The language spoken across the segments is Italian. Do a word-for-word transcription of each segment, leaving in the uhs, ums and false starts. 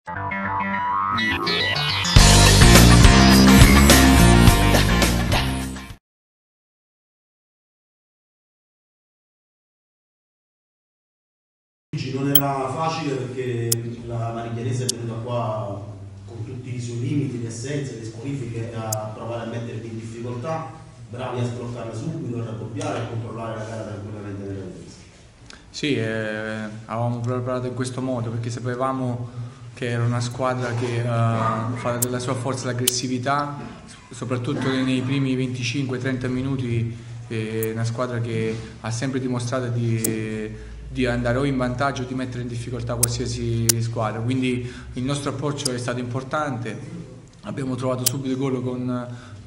Non era facile perché la Mariglianese è venuta qua con tutti i suoi limiti, le assenze, le squalifiche, a provare a metterti in difficoltà, bravi a sbloccarla subito, a raddoppiare e a controllare la gara tranquillamente nella difesa. Sì, eh, avevamo preparato in questo modo perché sapevamo che era una squadra che eh, fa della sua forza l'aggressività, soprattutto nei primi venticinque trenta minuti, è una squadra che ha sempre dimostrato di di andare o in vantaggio o di mettere in difficoltà qualsiasi squadra, quindi il nostro approccio è stato importante, abbiamo trovato subito il gol con,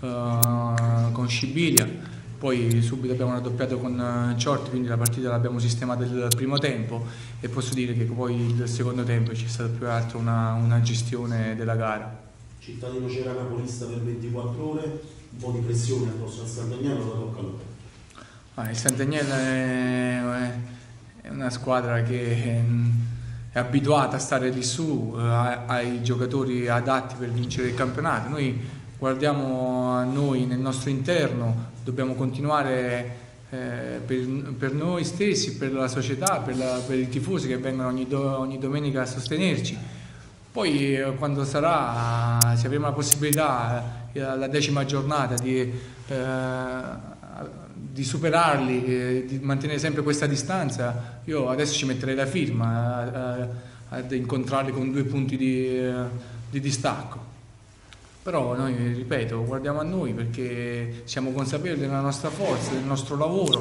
uh, con Scibilia, poi subito abbiamo raddoppiato con Ciorti, quindi la partita l'abbiamo sistemata il primo tempo e posso dire che poi il secondo tempo c'è stata più che altro una, una gestione della gara. Cittadino c'era capolista per ventiquattro ore, un po' di pressione addosso al Sant'Agnello, la tocca a loro. Ah, il Sant'Agnello è, è È una squadra che è abituata a stare di su, ha i giocatori adatti per vincere il campionato. Noi guardiamo a noi nel nostro interno, dobbiamo continuare eh, per, per noi stessi, per la società, per, la, per i tifosi che vengono ogni, do, ogni domenica a sostenerci. Poi eh, quando sarà, se avremo la possibilità, eh, la decima giornata di... Eh, di superarli, eh, di mantenere sempre questa distanza, io adesso ci metterei la firma ad incontrarli con due punti di, eh, di distacco. Però noi, ripeto, guardiamo a noi perché siamo consapevoli della nostra forza, del nostro lavoro.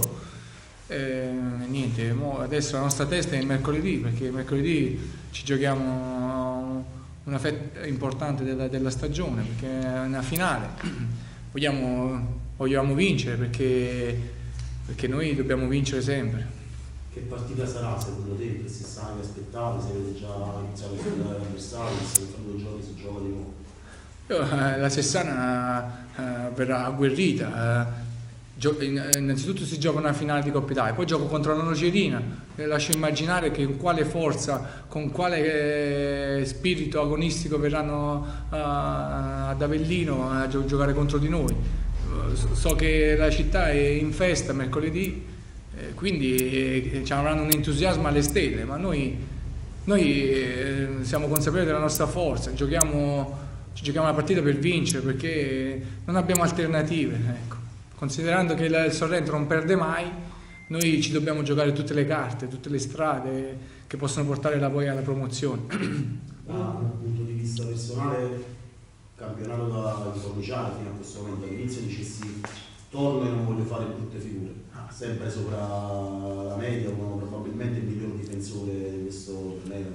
E niente, adesso la nostra testa è il mercoledì, perché mercoledì ci giochiamo una fetta importante della, della stagione, perché è una finale. Vogliamo... Vogliamo vincere perché, perché noi dobbiamo vincere sempre. Che partita sarà secondo te? Che se sai, aspettate, se avete già iniziato a studiare l'avversario, se fra due giorni si gioca di nuovo? Io, la Sessana uh, verrà agguerrita. Uh, innanzitutto si gioca una finale di Coppa Italia, poi gioco contro la Nocerina. E lascio immaginare che con quale forza, con quale eh, spirito agonistico verranno uh, ad Avellino a gio giocare contro di noi. So che la città è in festa mercoledì, eh, quindi eh, avranno un entusiasmo alle stelle, ma noi, noi eh, siamo consapevoli della nostra forza, giochiamo, ci giochiamo la partita per vincere perché non abbiamo alternative. Ecco. Considerando che il Sorrento non perde mai, noi ci dobbiamo giocare tutte le carte, tutte le strade che possono portare la poi alla promozione. Da un punto di vista personale, campionato da incominciare fino a questo momento, all'inizio dicessi torno e non voglio fare brutte figure, sempre sopra la media, come probabilmente il miglior difensore di questo torneo.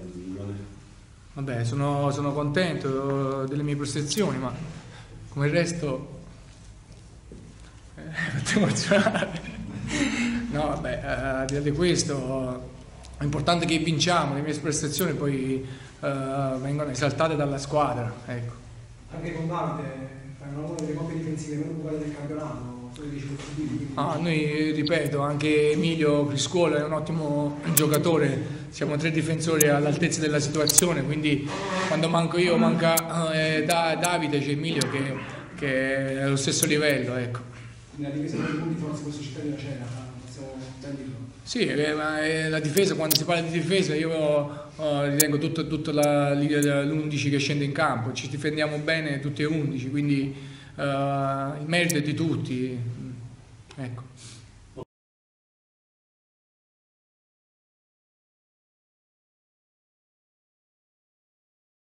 Vabbè, sono, sono contento delle mie prestazioni, ma come il resto eh, fatto emozionare. No, vabbè, al di là di questo è importante che vinciamo, le mie prestazioni poi eh, vengono esaltate dalla squadra, ecco. Anche con Davide fanno una delle coppie difensive meno uguali del campionato. Ah, noi, ripeto, anche Emilio Criscuolo è un ottimo giocatore, siamo tre difensori all'altezza della situazione, quindi quando manco io manca eh, da, Davide, c'è Emilio che, che è allo stesso livello, ecco. La difesa dei punti forse questo cittadino c'era, possiamo ben dirlo. Sì, eh, ma eh, la difesa, quando si parla di difesa io Uh, ritengo tutto, tutto l'undici che scende in campo, ci difendiamo bene tutti e undici, quindi uh, il merito è di tutti, ecco.